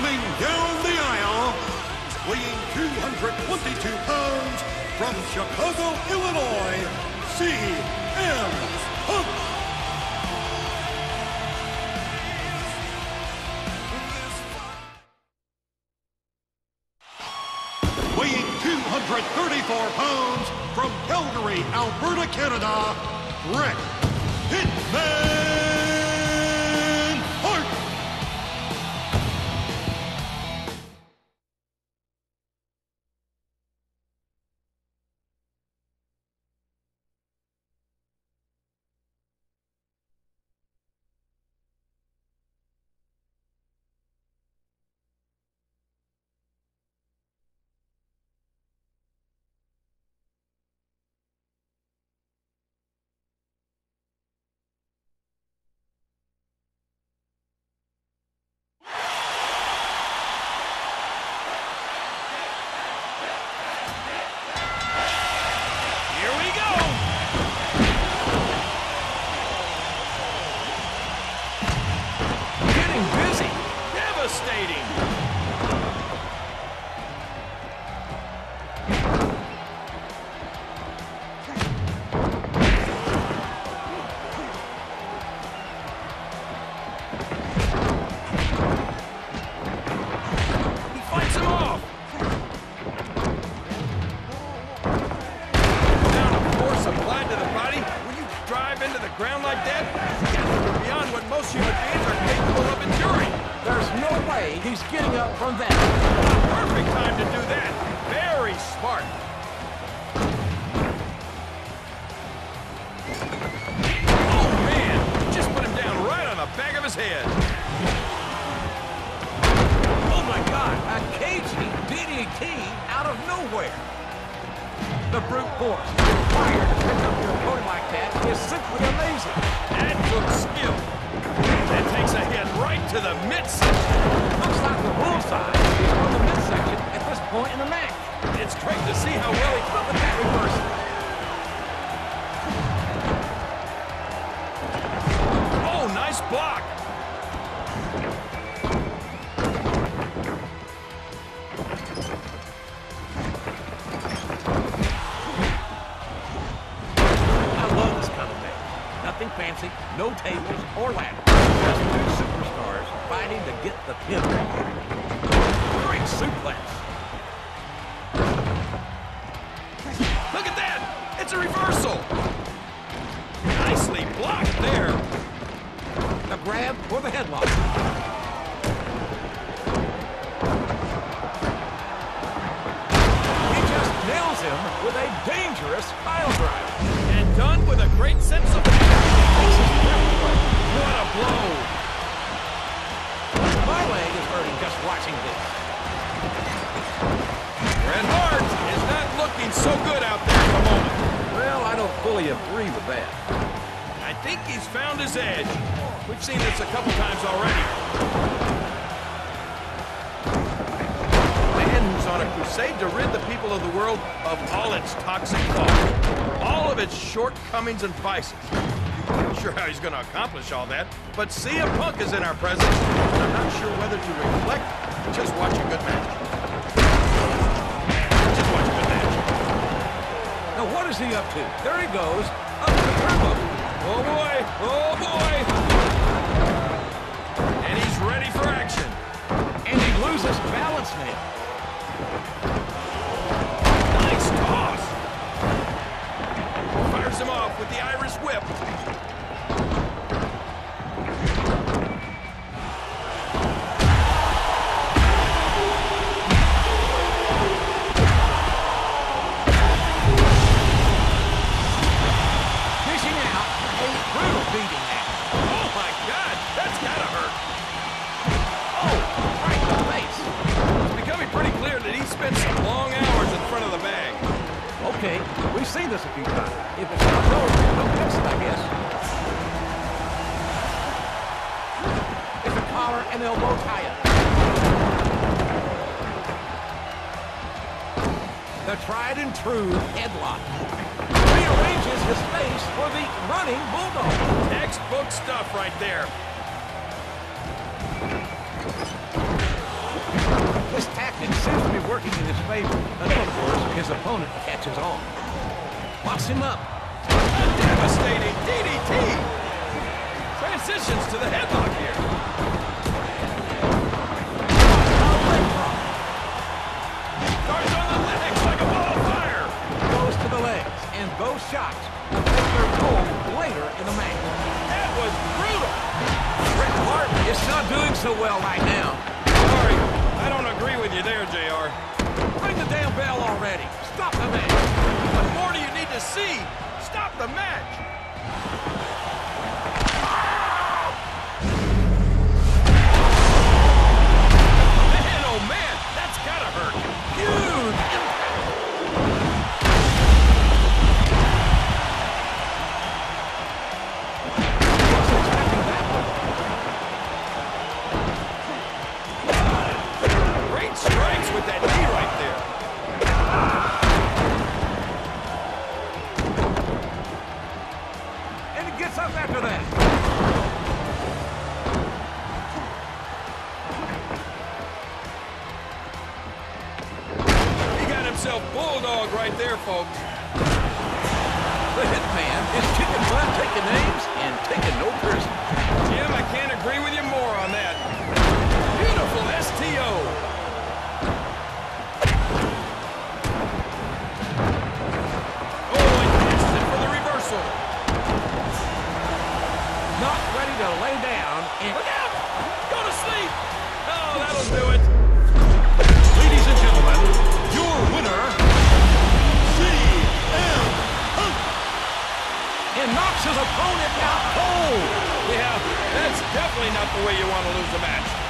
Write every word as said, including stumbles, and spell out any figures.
Coming down the aisle, weighing two hundred twenty-two pounds, from Chicago, Illinois, C M Punk. Weighing two hundred thirty-four pounds, from Calgary, Alberta, Canada, Bret Hitman Hart. Ground like that? Beyond what most human beings are capable of enduring. There's no way he's getting up from that. Perfect time to do that. Very smart. Oh, man. Just put him down right on the back of his head. Oh, my God. A cagey D D T out of nowhere. The brute force required to pick up your opponent like that is simply amazing. That took skill. That takes a hit right to the midsection. Looks like the bullseye is on the midsection at this point in the match. It's great to see how well he Look at that reversal. Oh, nice block. Fancy, no tables or ladders. Just two superstars fighting to get the pin. Great suplex. Look at that! It's a reversal! Nicely blocked there. The grab for the headlock. He just nails him with a dangerous pile driver. And done with a great sense of... What a blow! My leg is hurting just watching this. Bret Hart is not looking so good out there at the moment. Well, I don't fully agree with that. I think he's found his edge. We've seen this a couple times already. Man who's on a crusade to rid the people of the world of all its toxic thoughts, all of its shortcomings and vices. I'm not sure how he's going to accomplish all that, but C M Punk is in our presence, and I'm not sure whether to reflect or just watch a good match. Just watch a good match. Now what is he up to? There he goes, up to the turbo. Oh boy, oh boy! And he's ready for action. And he loses balance now. Nice toss! Fires him off with the Irish whip. Okay, we've seen this a few times. If it's not broken, don't fix it, I guess. It's a collar and elbow tie-up. The tried and true headlock. Rearranges his face for the running bulldog. Textbook stuff right there. It seems to be working in his favor, until, of course, his opponent catches on. Locks him up. A devastating D D T! Transitions to the headlock here. Starts on the legs like a ball of fire. Goes to the legs, and those shots will take their toll later in the match. That was brutal. Bret Hart is not doing so well right now. Sorry, I don't agree with you there, J R. Ring the damn bell already. Stop the match. What more do you need to see? Stop the match. Man, oh man, that's gotta hurt. Huge impact. Wasn't expecting that one. Great strikes with that knee right there. And he gets up after that. He got himself bulldog right there, folks. The Hitman is kicking butt, taking names, and taking no prisoners. Jim, I can't agree with you more on that. Beautiful S T O. Oh, and catches it for the reversal. Not ready to lay down and... Look out! Go to sleep! Oh, that'll do it. Ladies and gentlemen, your winner, C M Punk. and knocks his opponent out cold. Yeah, that's definitely not the way you want to lose a match.